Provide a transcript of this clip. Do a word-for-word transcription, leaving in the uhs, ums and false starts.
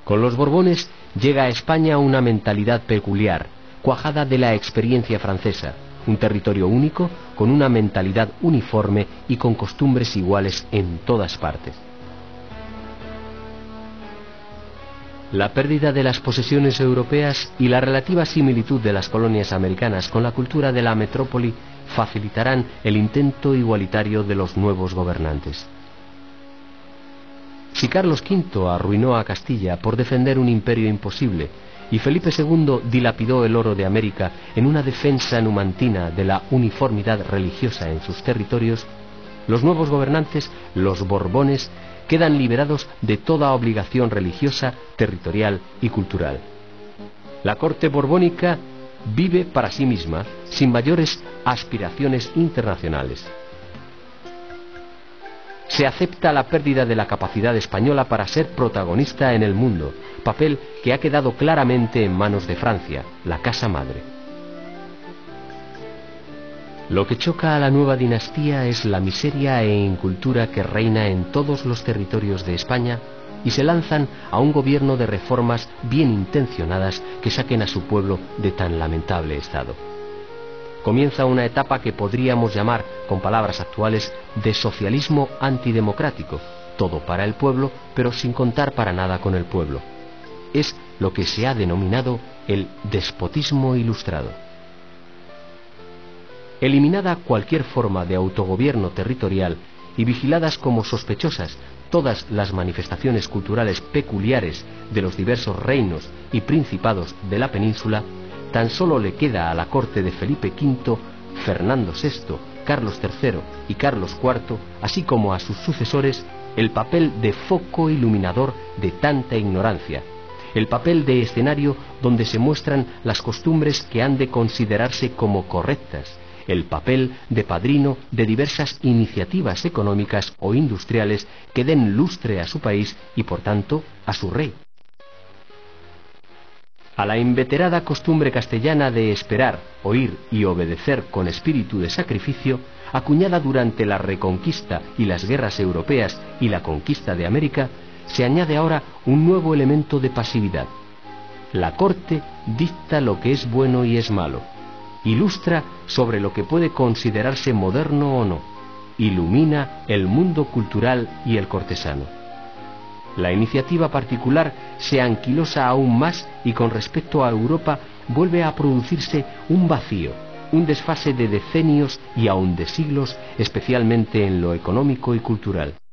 Con los Borbones llega a España una mentalidad peculiar, cuajada de la experiencia francesa, un territorio único, con una mentalidad uniforme y con costumbres iguales en todas partes. La pérdida de las posesiones europeas y la relativa similitud de las colonias americanas con la cultura de la metrópoli facilitarán el intento igualitario de los nuevos gobernantes. Si Carlos quinto arruinó a Castilla por defender un imperio imposible y Felipe segundo dilapidó el oro de América en una defensa numantina de la uniformidad religiosa en sus territorios, los nuevos gobernantes, los Borbones, quedan liberados de toda obligación religiosa, territorial y cultural. La corte borbónica vive para sí misma, sin mayores aspiraciones internacionales. Se acepta la pérdida de la capacidad española para ser protagonista en el mundo, papel que ha quedado claramente en manos de Francia, la casa madre. Lo que choca a la nueva dinastía es la miseria e incultura que reina en todos los territorios de España y se lanzan a un gobierno de reformas bien intencionadas que saquen a su pueblo de tan lamentable estado. Comienza una etapa que podríamos llamar, con palabras actuales, de socialismo antidemocrático, todo para el pueblo, pero sin contar para nada con el pueblo. Es lo que se ha denominado el despotismo ilustrado. Eliminada cualquier forma de autogobierno territorial y vigiladas como sospechosas todas las manifestaciones culturales peculiares de los diversos reinos y principados de la península, tan solo le queda a la corte de Felipe quinto, Fernando sexto, Carlos tercero y Carlos cuarto, así como a sus sucesores, el papel de foco iluminador de tanta ignorancia, el papel de escenario donde se muestran las costumbres que han de considerarse como correctas, el papel de padrino de diversas iniciativas económicas o industriales que den lustre a su país y, por tanto, a su rey. A la inveterada costumbre castellana de esperar, oír y obedecer con espíritu de sacrificio, acuñada durante la Reconquista y las guerras europeas y la conquista de América, se añade ahora un nuevo elemento de pasividad. La corte dicta lo que es bueno y es malo, ilustra sobre lo que puede considerarse moderno o no, ilumina el mundo cultural y el cortesano. La iniciativa particular se anquilosa aún más y con respecto a Europa vuelve a producirse un vacío, un desfase de decenios y aún de siglos, especialmente en lo económico y cultural.